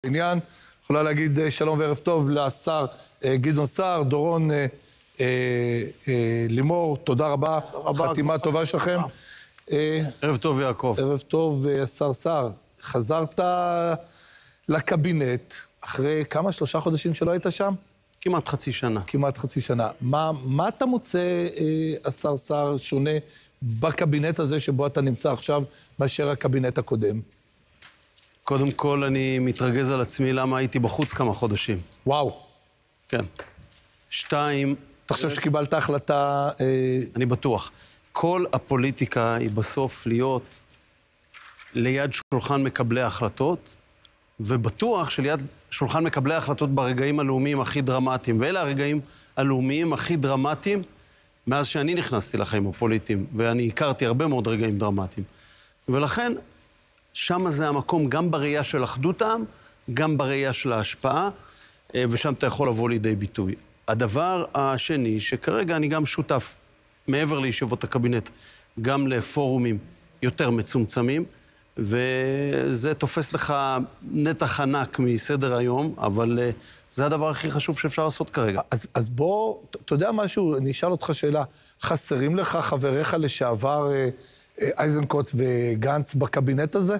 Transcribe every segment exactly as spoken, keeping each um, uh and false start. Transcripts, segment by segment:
עניין, יכולה להגיד שלום וערב טוב לשר גדעון סער, דורון אה, אה, לימור, תודה רבה, חתימה טובה שלכם. ערב טוב יעקב. ערב טוב, השר סער, חזרת לקבינט אחרי כמה, שלושה חודשים שלא היית שם? כמעט חצי שנה. כמעט חצי שנה. מה, מה אתה מוצא, אה, השר סער, שונה בקבינט הזה שבו אתה נמצא עכשיו מאשר הקבינט הקודם? קודם כל, אני מתרגז על עצמי למה הייתי בחוץ כמה חודשים. וואו. כן. שתיים... אתה חושב שקיבלת החלטה... אה... אני בטוח. כל הפוליטיקה היא בסוף להיות ליד שולחן מקבלי ההחלטות, ובטוח שליד שולחן מקבלי ההחלטות ברגעים הלאומיים הכי דרמטיים, ואלה הרגעים הלאומיים הכי דרמטיים מאז שאני נכנסתי לחיים הפוליטיים, ואני הכרתי הרבה מאוד רגעים דרמטיים. ולכן, שם זה המקום גם בראייה של אחדות העם, גם בראייה של ההשפעה, ושם אתה יכול לבוא לידי ביטוי. הדבר השני, שכרגע אני גם שותף, מעבר לישיבות הקבינט, גם לפורומים יותר מצומצמים, וזה תופס לך נתח ענק מסדר היום, אבל זה הדבר הכי חשוב שאפשר לעשות כרגע. אז, אז בוא, אתה יודע משהו, אני אשאל אותך שאלה, חסרים לך חבריך לשעבר אייזנקוט וגנץ בקבינט הזה?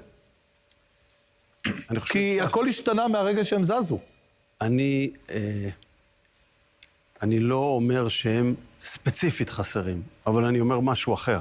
כי הכל השתנה מהרגע שהם זזו. אני, אני לא אומר שהם ספציפית חסרים, אבל אני אומר משהו אחר.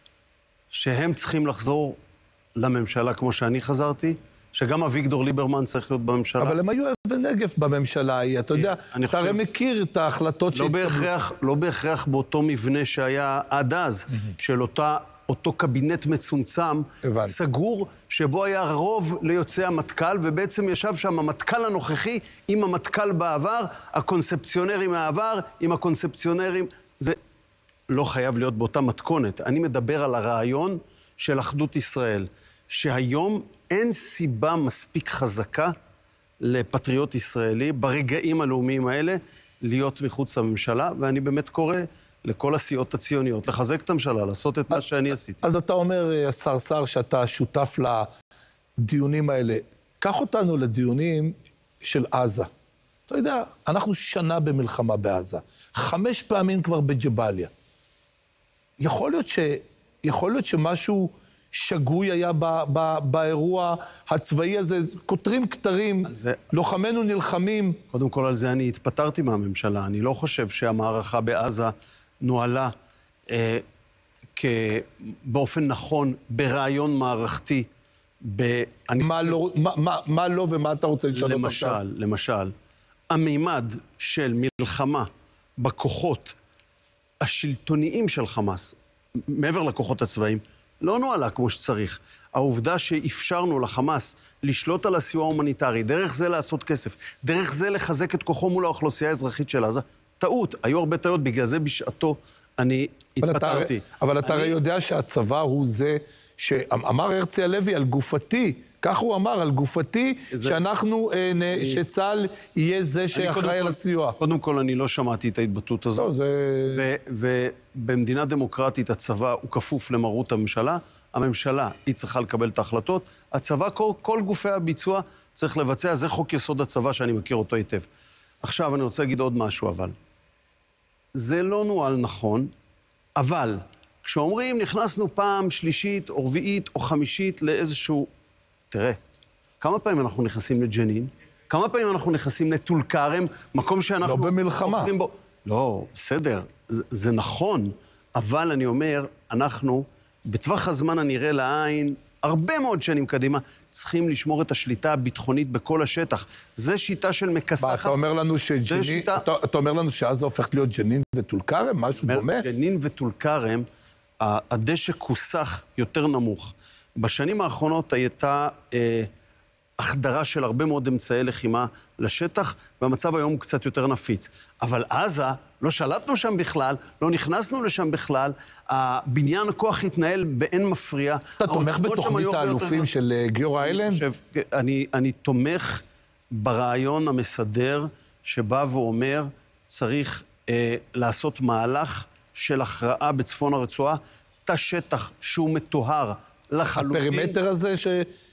שהם צריכים לחזור לממשלה כמו שאני חזרתי, שגם אביגדור ליברמן צריך להיות בממשלה. אבל הם היו אבן נגף בממשלה ההיא, אתה יודע, אתה הרי מכיר את ההחלטות לא בהכרח, לא בהכרח באותו מבנה שהיה עד אז, של אותה... אותו קבינט מצומצם, הבנ. סגור, שבו היה רוב ליוצאי המטכ"ל, ובעצם ישב שם המטכ"ל הנוכחי עם המטכ"ל בעבר, הקונספציונרים מהעבר עם הקונספציונרים. זה לא חייב להיות באותה מתכונת. אני מדבר על הרעיון של אחדות ישראל, שהיום אין סיבה מספיק חזקה לפטריוט ישראלי, ברגעים הלאומיים האלה, להיות מחוץ לממשלה, ואני באמת קורא לכל הסיעות הציוניות, לחזק את הממשלה, לעשות את מה שאני עשיתי. אז אתה אומר, השר סער, שאתה שותף לדיונים האלה. קח אותנו לדיונים של עזה. אתה יודע, אנחנו שנה במלחמה בעזה. חמש פעמים כבר בג'באליה. יכול להיות ש... יכול להיות שמשהו שגוי היה ב... ב... באירוע הצבאי הזה. כותרים כתרים, זה... לוחמנו נלחמים. קודם כל על זה אני התפטרתי מהממשלה. אני לא חושב שהמערכה בעזה נועלה אה, באופן נכון, ברעיון מערכתי. ב... מה, אני... לא, מה, מה, מה לא ומה אתה רוצה לשנות? למשל, עכשיו? למשל, המימד של מלחמה בכוחות השלטוניים של חמאס, מעבר לכוחות הצבאיים, לא נועלה כמו שצריך. העובדה שאפשרנו לחמאס לשלוט על הסיוע ההומניטרי, דרך זה לעשות כסף, דרך זה לחזק את כוחו מול האוכלוסייה האזרחית של עזה, טעות. היו הרבה טעויות, בגלל זה בשעתו אני התפטרתי. אבל אתה הרי יודע שהצבא הוא זה שאמר הרצי הלוי על גופתי, כך הוא אמר, על גופתי, שאנחנו, שצה"ל יהיה זה שאחראי על הסיוע. קודם כל, אני לא שמעתי את ההתבטאות הזאת. ובמדינה דמוקרטית הצבא הוא כפוף למרות הממשלה, הממשלה היא צריכה לקבל את ההחלטות, הצבא, כל גופי הביצוע צריך לבצע, זה חוק יסוד הצבא שאני מכיר אותו היטב. עכשיו אני רוצה להגיד עוד משהו, אבל זה לא נועל נכון, אבל כשאומרים נכנסנו פעם שלישית או רביעית או חמישית לאיזשהו... תראה, כמה פעמים אנחנו נכנסים לג'נין? כמה פעמים אנחנו נכנסים לטול כרם? מקום שאנחנו... לא במלחמה. בו... לא, בסדר, זה, זה נכון, אבל אני אומר, אנחנו, בטווח הזמן הנראה לעין, הרבה מאוד שנים קדימה, צריכים לשמור את השליטה הביטחונית בכל השטח. זה שיטה של מקסחת. אתה אומר לנו שג'נין, שיטה... אתה, אתה אומר לנו שעזה הופכת להיות ג'נין וטול כרם? משהו דומה? ג'נין וטול כרם, הדשא כוסח יותר נמוך. בשנים האחרונות הייתה אה, החדרה של הרבה מאוד אמצעי לחימה לשטח, והמצב היום הוא קצת יותר נפיץ. אבל עזה, לא שלטנו שם בכלל, לא נכנסנו לשם בכלל, הבניין הכוח התנהל באין מפריע. אתה תומך בתוכנית האלופים של גיורא איילנד? אני, אני תומך ברעיון המסדר שבא ואומר, צריך אה, לעשות מהלך של הכרעה בצפון הרצועה, תא שטח שהוא מטוהר לחלוטין. הפרימטר הזה ש...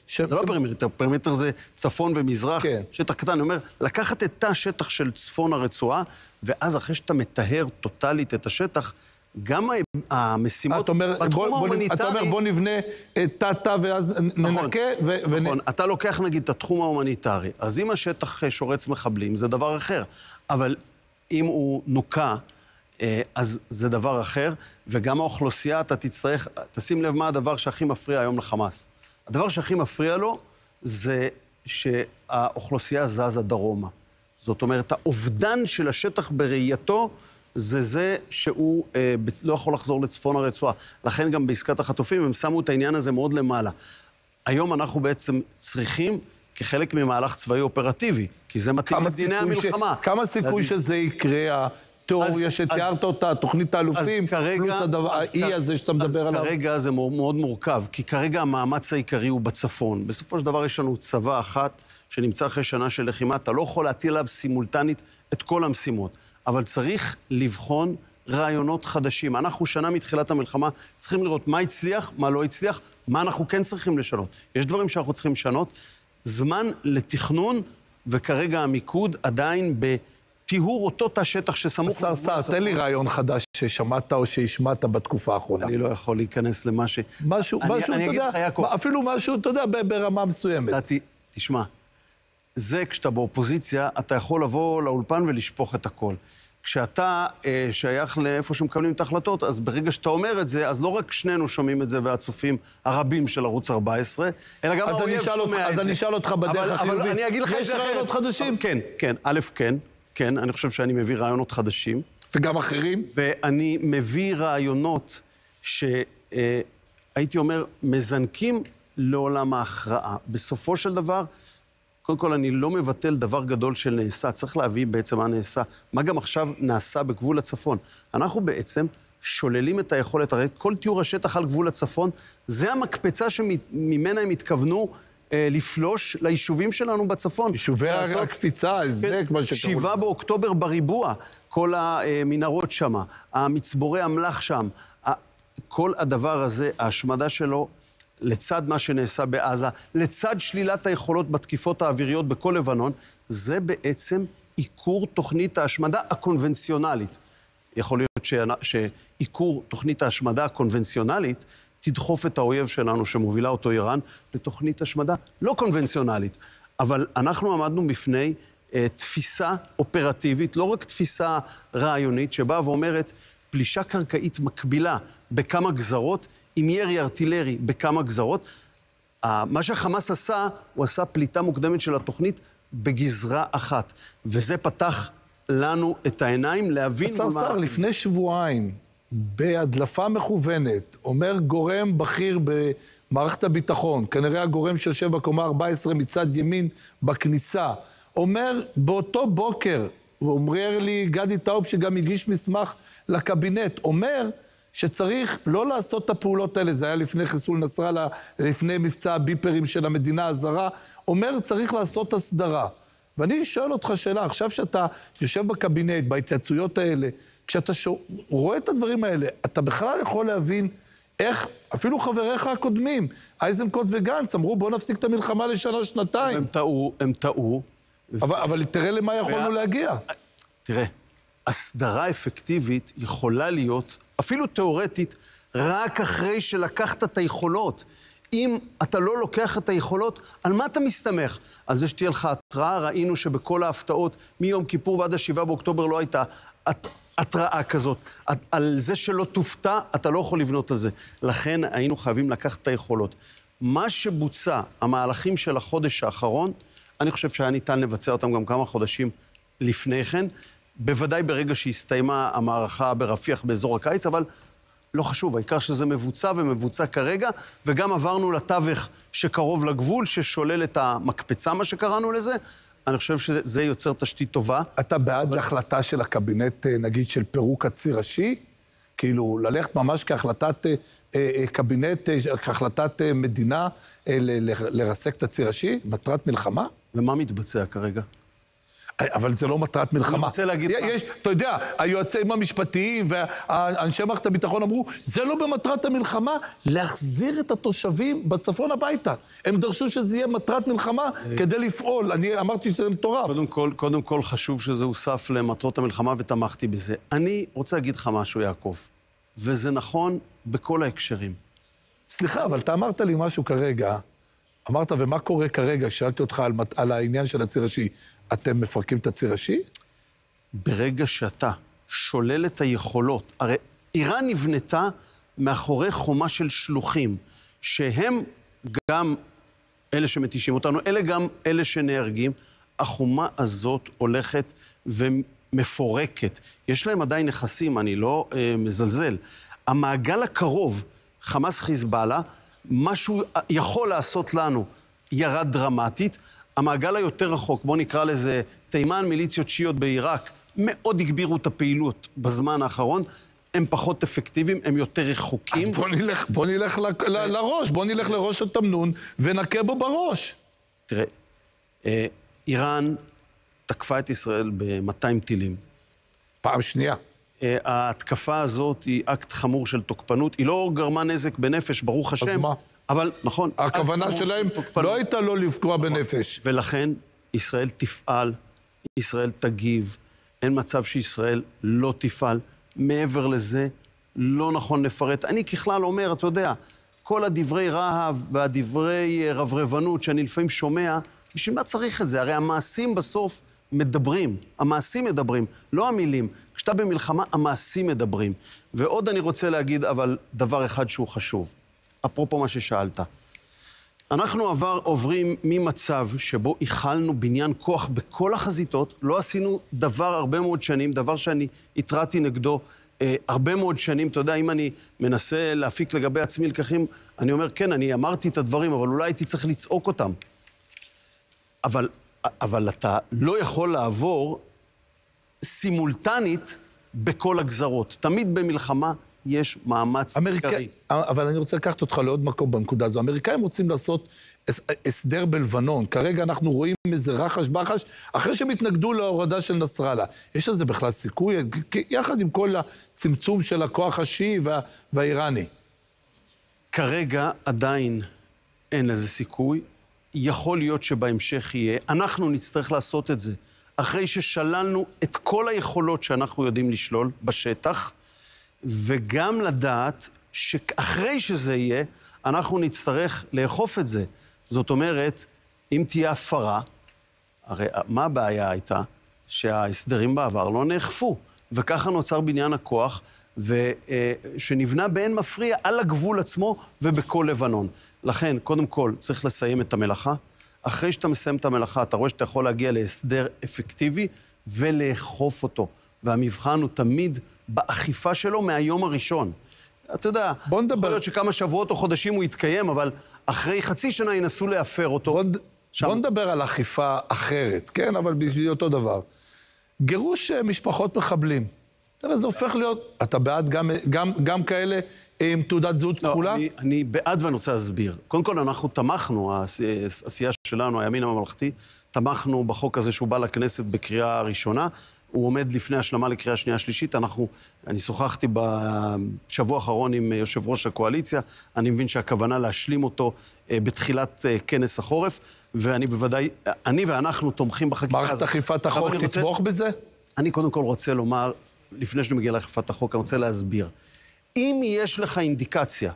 ש... זה לא פרימטר, פרימטר זה צפון ומזרח, כן. שטח קטן. אני אומר, לקחת את תא השטח של צפון הרצועה, ואז אחרי שאתה מטהר טוטלית את השטח, גם המשימות אתה אומר, בתחום בוא, ההומניטרי... אתה אומר, בוא נבנה תא-תא ואז ננקה נכון, ו... נכון. אתה לוקח נגיד את התחום ההומניטרי, אז אם השטח שורץ מחבלים, זה דבר אחר. אבל אם הוא נוקה, אז זה דבר אחר, וגם האוכלוסייה, אתה תצטרך, תשים לב מה הדבר שהכי מפריע היום לחמאס. הדבר שהכי מפריע לו זה שהאוכלוסייה זזה דרומה. זאת אומרת, האובדן של השטח בראייתו זה זה שהוא אה, לא יכול לחזור לצפון הרצועה. לכן גם בעסקת החטופים הם שמו את העניין הזה מאוד למעלה. היום אנחנו בעצם צריכים, כחלק ממהלך צבאי אופרטיבי, כי זה מתאים לדיני המלחמה. ש... כמה סיכוי אז... שזה יקרה, התיאוריה שתיארת אותה, תוכנית האלופים, פלוס הדבר, האי הזה שאתה מדבר עליו? אז כרגע זה מאוד מורכב, כי כרגע המאמץ העיקרי הוא בצפון. בסופו של דבר יש לנו צבא אחת שנמצא אחרי שנה של לחימה, אתה לא יכול להטיל עליו סימולטנית את כל המשימות, אבל צריך לבחון רעיונות חדשים. אנחנו שנה מתחילת המלחמה צריכים לראות מה הצליח, מה לא הצליח, מה אנחנו כן צריכים לשנות. יש דברים שאנחנו צריכים לשנות. זמן לתכנון, וכרגע המיקוד עדיין בטיהור אותו תא שטח שסמוך... השר סער, תן לי רעיון חדש ששמעת או שהשמעת בתקופה האחרונה. אני לא יכול להיכנס למה ש... משהו, אני, משהו, אני אתה יודע, יעקב, אפילו משהו, אתה יודע, ברמה מסוימת. דעתי, תשמע, זה כשאתה באופוזיציה, אתה יכול לבוא לאולפן ולשפוך את הכל. כשאתה אה, שייך לאיפה שמקבלים את ההחלטות, אז ברגע שאתה אומר את זה, אז לא רק שנינו שומעים את זה והצופים הרבים של ערוץ ארבע עשרה, אלא גם האויב שומע אותך, את אז זה. אז אני אשאל אותך בדרך אבל, החיובית. אבל אני אגיד לך יש רעיונות חדשים? כן, כן, א', כן, כן, אני חושב שאני מביא רעיונות חדשים. וגם אחרים? ואני מביא רעיונות שהייתי אומר, מזנקים לעולם ההכרעה. בסופו של דבר, קודם כל, אני לא מבטל דבר גדול של נעשה, צריך להביא בעצם מה נעשה, מה גם עכשיו נעשה בגבול הצפון. אנחנו בעצם שוללים את היכולת, הרי כל תיאור השטח על גבול הצפון, זה המקפצה שממנה הם התכוונו אה, לפלוש ליישובים שלנו בצפון. יישובי לעשות... הקפיצה, הסדק, מה שקראו. שבעה באוקטובר בריבוע, כל המנהרות שם, המצבורי המלח שם, כל הדבר הזה, ההשמדה שלו, לצד מה שנעשה בעזה, לצד שלילת היכולות בתקיפות האוויריות בכל לבנון, זה בעצם עיקור תוכנית ההשמדה הקונבנציונלית. יכול להיות שעיקור תוכנית ההשמדה הקונבנציונלית תדחוף את האויב שלנו שמובילה אותו איראן לתוכנית השמדה לא קונבנציונלית. אבל אנחנו עמדנו בפני אה, תפיסה אופרטיבית, לא רק תפיסה רעיונית, שבאה ואומרת פלישה קרקעית מקבילה בכמה גזרות, עם ירי ארטילרי בכמה גזרות. מה שהחמאס עשה, הוא עשה פליטה מוקדמת של התוכנית בגזרה אחת. וזה פתח לנו את העיניים להבין... השר סער, לפני שבועיים, בהדלפה מכוונת, אומר גורם בכיר במערכת הביטחון, כנראה הגורם שיושב בקומה ארבע עשרה מצד ימין בכניסה, אומר באותו בוקר, ואומר לי גדי טאוב שגם הגיש מסמך לקבינט, אומר... שצריך לא לעשות את הפעולות האלה, זה היה לפני חיסול נסראללה, לפני מבצע הביפרים של המדינה הזרה, אומר צריך לעשות הסדרה. ואני שואל אותך שאלה, עכשיו שאתה יושב בקבינט, בהתייעצויות האלה, כשאתה שואל, רואה את הדברים האלה, אתה בכלל יכול להבין איך, אפילו חבריך הקודמים, אייזנקוט וגנץ, אמרו בוא נפסיק את המלחמה לשנה, שנתיים. הם טעו, הם טעו. אבל, אבל תראה למה יכולנו להגיע. תראה. הסדרה אפקטיבית יכולה להיות, אפילו תיאורטית, רק אחרי שלקחת את היכולות. אם אתה לא לוקח את היכולות, על מה אתה מסתמך? על זה שתהיה לך התראה, ראינו שבכל ההפתעות, מיום כיפור ועד השבעה באוקטובר לא הייתה התראה כזאת. על זה שלא תופתע, אתה לא יכול לבנות על זה. לכן היינו חייבים לקחת את היכולות. מה שבוצע, המהלכים של החודש האחרון, אני חושב שהיה ניתן לבצע אותם גם כמה חודשים לפני כן, בוודאי ברגע שהסתיימה המערכה ברפיח באזור הקיץ, אבל לא חשוב, העיקר שזה מבוצע ומבוצע כרגע, וגם עברנו לתווך שקרוב לגבול, ששולל את המקפצה, מה שקראנו לזה. אני חושב שזה יוצר תשתית טובה. אתה בעד החלטה של הקבינט, נגיד, של פירוק הציר השיעי? כאילו, ללכת ממש כהחלטת קבינט, כהחלטת מדינה, לרסק את הציר השיעי? מטרת מלחמה? ומה מתבצע כרגע? אבל זה לא מטרת מלחמה. אני רוצה להגיד... יש, אתה יודע, היועצים המשפטיים והאנשי מערכת הביטחון אמרו, זה לא במטרת המלחמה, להחזיר את התושבים בצפון הביתה. הם דרשו שזה יהיה מטרת מלחמה כדי לפעול. אני אמרתי שזה מטורף. קודם כל, קודם כל חשוב שזה הוסף למטרות המלחמה ותמכתי בזה. אני רוצה להגיד לך משהו, יעקב, וזה נכון בכל ההקשרים. סליחה, אבל אתה אמרת לי משהו כרגע, אמרת, ומה קורה כרגע? שאלתי אותך על, על העניין של הציר השיעי. אתם מפרקים את הציר השיעי? ברגע שאתה שולל את היכולות, הרי איראן נבנתה מאחורי חומה של שלוחים, שהם גם אלה שמתישים אותנו, אלה גם אלה שנהרגים. החומה הזאת הולכת ומפורקת. יש להם עדיין נכסים, אני לא אה, מזלזל. המעגל הקרוב, חמאס חיזבאללה, משהו יכול לעשות לנו ירד דרמטית. המעגל היותר רחוק, בוא נקרא לזה תימן, מיליציות שיעיות בעיראק, מאוד הגבירו את הפעילות בזמן האחרון, הם פחות אפקטיביים, הם יותר רחוקים. אז בוא נלך, בוא נלך ל, ל, לראש, בוא נלך לראש התמנון ונקה בו בראש. תראה, איראן תקפה את ישראל ב-מאתיים טילים. פעם שנייה. ההתקפה הזאת היא אקט חמור של תוקפנות, היא לא גרמה נזק בנפש, ברוך השם. אז מה? אבל, נכון. הכוונה שלהם לא הייתה לא לפגוע בנפש. ולכן ישראל תפעל, ישראל תגיב, אין מצב שישראל לא תפעל. מעבר לזה, לא נכון לפרט. אני ככלל אומר, אתה יודע, כל הדברי רהב והדברי רברבנות שאני לפעמים שומע, בשביל מה צריך את זה? הרי המעשים בסוף מדברים, המעשים מדברים, לא המילים. כשאתה במלחמה, המעשים מדברים. ועוד אני רוצה להגיד, אבל דבר אחד שהוא חשוב. אפרופו מה ששאלת. אנחנו עבר, עוברים ממצב שבו איחלנו בניין כוח בכל החזיתות, לא עשינו דבר הרבה מאוד שנים, דבר שאני התרעתי נגדו אה, הרבה מאוד שנים. אתה יודע, אם אני מנסה להפיק לגבי עצמי לקחים, אני אומר, כן, אני אמרתי את הדברים, אבל אולי הייתי צריך לצעוק אותם. אבל, אבל אתה לא יכול לעבור סימולטנית בכל הגזרות. תמיד במלחמה יש מאמץ עיקרי. אבל אני רוצה לקחת אותך לעוד מקום בנקודה הזו. האמריקאים רוצים לעשות הסדר בלבנון. כרגע אנחנו רואים איזה רחש בחש, אחרי שהם התנגדו להורדה של נסראללה. יש לזה בכלל סיכוי? יחד עם כל הצמצום של הכוח השיעי וה, והאיראני. כרגע עדיין אין לזה סיכוי. יכול להיות שבהמשך יהיה. אנחנו נצטרך לעשות את זה. אחרי ששללנו את כל היכולות שאנחנו יודעים לשלול בשטח, וגם לדעת שאחרי שזה יהיה, אנחנו נצטרך לאכוף את זה. זאת אומרת, אם תהיה הפרה, הרי מה הבעיה הייתה? שההסדרים בעבר לא נאכפו, וככה נוצר בניין הכוח, שנבנה באין מפריע על הגבול עצמו ובכל לבנון. לכן, קודם כל, צריך לסיים את המלאכה. אחרי שאתה מסיים את המלאכה, אתה רואה שאתה יכול להגיע להסדר אפקטיבי ולאכוף אותו. והמבחן הוא תמיד באכיפה שלו מהיום הראשון. אתה יודע, בוא נדבר. יכול להיות שכמה שבועות או חודשים הוא יתקיים, אבל אחרי חצי שנה ינסו להפר אותו. בוא, בוא נדבר על אכיפה אחרת, כן? אבל בשביל אותו דבר. גירוש משפחות מחבלים. תראה, זה הופך להיות... אתה בעד גם, גם, גם כאלה עם תעודת זהות לא, כחולה? אני, אני בעד ואני רוצה להסביר. קודם כל, אנחנו תמכנו, העשייה שלנו, הימין הממלכתי, תמכנו בחוק הזה שהוא בא לכנסת בקריאה ראשונה. הוא עומד לפני השלמה לקריאה שנייה שלישית. אנחנו, אני שוחחתי בשבוע האחרון עם יושב ראש הקואליציה, אני מבין שהכוונה להשלים אותו בתחילת כנס החורף, ואני בוודאי, אני ואנחנו תומכים בחקיקה הזאת. מערכת אכיפת החוק תתמוך בזה? אני קודם כל רוצה לומר, לפני שאני מגיע לאכיפת החוק, אני רוצה להסביר. אם יש לך אינדיקציה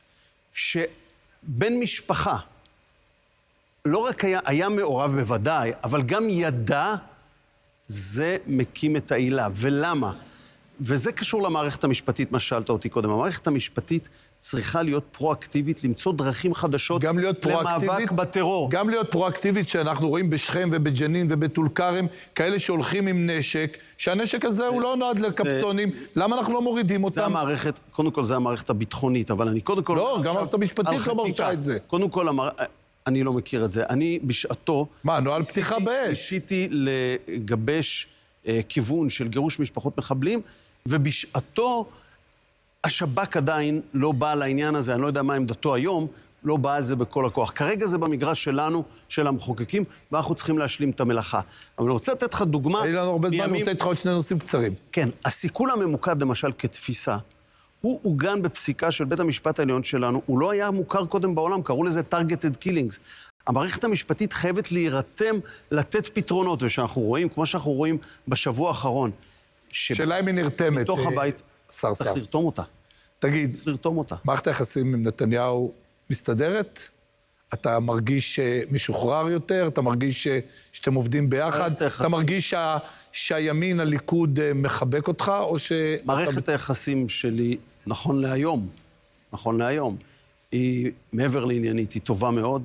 שבן משפחה לא רק היה, היה מעורב בוודאי, אבל גם ידע, זה מקים את העילה. ולמה? וזה קשור למערכת המשפטית, מה ששאלת אותי קודם. המערכת המשפטית צריכה להיות פרואקטיבית, למצוא דרכים חדשות למאבק בטרור. גם להיות פרואקטיבית שאנחנו רואים בשכם ובג'נין ובטול כרם, כאלה שהולכים עם נשק, שהנשק הזה הוא לא נועד לקפצונים, למה אנחנו לא מורידים אותם? זה המערכת, קודם כל זה המערכת הביטחונית, אבל אני קודם כל... לא, גם המערכת המשפטית לא מרשה את זה. קודם כל, אני לא מכיר את זה. אני בשעתו... מה, נועל פתיחה באש? ניסיתי לגבש כיוון של גירוש משפחות מחבלים, ובשעתו השב"כ עדיין לא בא לעניין הזה, אני לא יודע מה עמדתו היום, לא בא על זה בכל הכוח. כרגע זה במגרש שלנו, של המחוקקים, ואנחנו צריכים להשלים את המלאכה. אבל אני רוצה לתת לך דוגמה... אין לנו הרבה זמן, אני רוצה לתת לך עוד שני נושאים קצרים. כן, הסיכול הממוקד, למשל, כתפיסה, הוא עוגן בפסיקה של בית המשפט העליון שלנו, הוא לא היה מוכר קודם בעולם, קראו לזה targeted killings. המערכת המשפטית חייבת להירתם, לתת פתרונות, ושאנחנו רואים, כמו שאנחנו רואים בשבוע האחרון, שאלה אם היא נרתמת. מתוך הבית, שר שר. צריך לרתום אותה. תגיד, צריך לרתום אותה. מערכת היחסים עם נתניהו מסתדרת? אתה מרגיש משוחרר יותר? אתה מרגיש שאתם עובדים ביחד? אתה מרגיש שה... שהימין, הליכוד, מחבק אותך, או ש... מערכת היחסים שלי, נכון להיום, נכון להיום, היא מעבר לעניינית, היא טובה מאוד.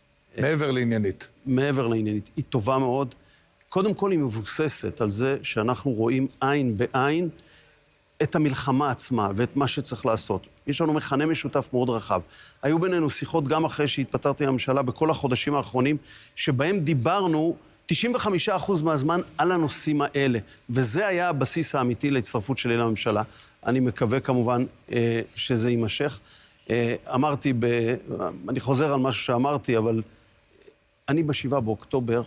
מעבר לעניינית. מעבר לעניינית, היא טובה מאוד. קודם כל היא מבוססת על זה שאנחנו רואים עין בעין את המלחמה עצמה ואת מה שצריך לעשות. יש לנו מכנה משותף מאוד רחב. היו בינינו שיחות גם אחרי שהתפטרתי מהממשלה בכל החודשים האחרונים, שבהם דיברנו תשעים וחמישה אחוז מהזמן על הנושאים האלה, וזה היה הבסיס האמיתי להצטרפות שלי לממשלה. אני מקווה כמובן שזה יימשך. אמרתי, ב... אני חוזר על משהו שאמרתי, אבל אני בשבעה באוקטובר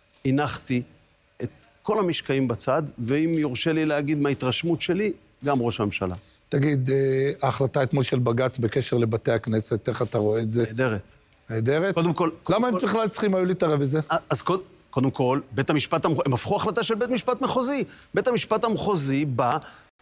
הנחתי את כל המשקעים בצד, ואם יורשה לי להגיד מההתרשמות שלי, גם ראש הממשלה. תגיד, ההחלטה אתמול של בג"ץ בקשר לבתי הכנסת, איך אתה רואה את זה? נהדרת. נהדרת? קודם כל... למה הם בכלל צריכים היו להתערב בזה? אז קודם... קודם כל, בית המשפט, הם הפכו החלטה של בית משפט מחוזי. בית המשפט המחוזי בא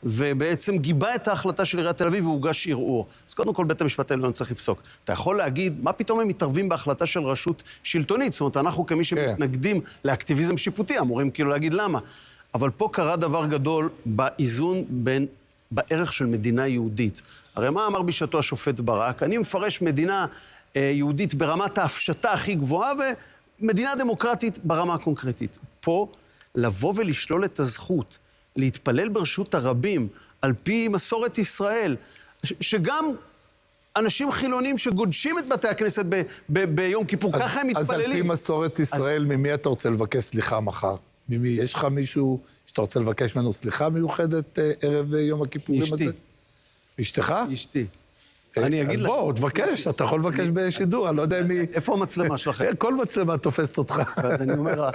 ובעצם גיבה את ההחלטה של עיריית תל אביב והוגש ערעור. אז קודם כל, בית המשפט העליון צריך לפסוק. אתה יכול להגיד, מה פתאום הם מתערבים בהחלטה של רשות שלטונית? זאת אומרת, אנחנו כמי שמתנגדים לאקטיביזם שיפוטי, אמורים כאילו להגיד למה. אבל פה קרה דבר גדול באיזון בין, בערך של מדינה יהודית. הרי מה אמר בשעתו השופט ברק? אני מפרש מדינה אה, יהודית ברמת ההפשטה הכי גבוהה ו... מדינה דמוקרטית ברמה הקונקרטית. פה, לבוא ולשלול את הזכות, להתפלל ברשות הרבים, על פי מסורת ישראל, שגם אנשים חילונים שגודשים את בתי הכנסת ב- ב- ביום כיפור, אז, ככה הם מתפללים. אז על פי מסורת ישראל, אז... ממי אתה רוצה לבקש סליחה מחר? ממי? יש לך מישהו שאתה רוצה לבקש ממנו סליחה מיוחדת ערב יום הכיפורים הזה? אשתי. אשתך? אשתי. אני אגיד לך. אז בוא, תבקש, אתה יכול לבקש בשידור, אני לא יודע מי... איפה המצלמה שלכם? כל מצלמה תופסת אותך. אז אני אומר,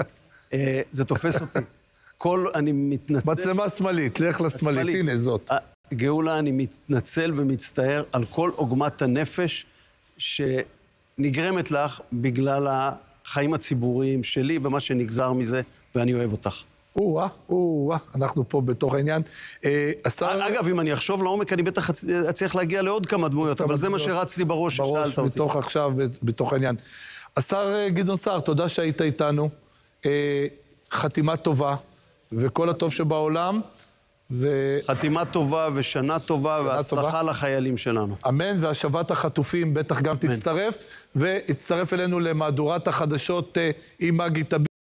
זה תופס אותי. כל, אני מתנצל... מצלמה שמאלית, לך לשמאלית, הנה זאת. גאולה, אני מתנצל ומצטער על כל עוגמת הנפש שנגרמת לך בגלל החיים הציבוריים שלי ומה שנגזר מזה, ואני אוהב אותך. או-אה, או-אה, אנחנו פה בתוך העניין. אגב, אם אני אחשוב לעומק, אני בטח אצליח להגיע לעוד כמה דמויות, אבל זה מה שרץ לי בראש, בראש, בתוך עכשיו, בתוך העניין. השר גדעון סער, תודה שהיית איתנו. חתימה טובה, וכל הטוב שבעולם. חתימה טובה ושנה טובה, והצלחה לחיילים שלנו. אמן, והשבת החטופים בטח גם תצטרף, והצטרף אלינו למהדורת החדשות עם מגי טביב.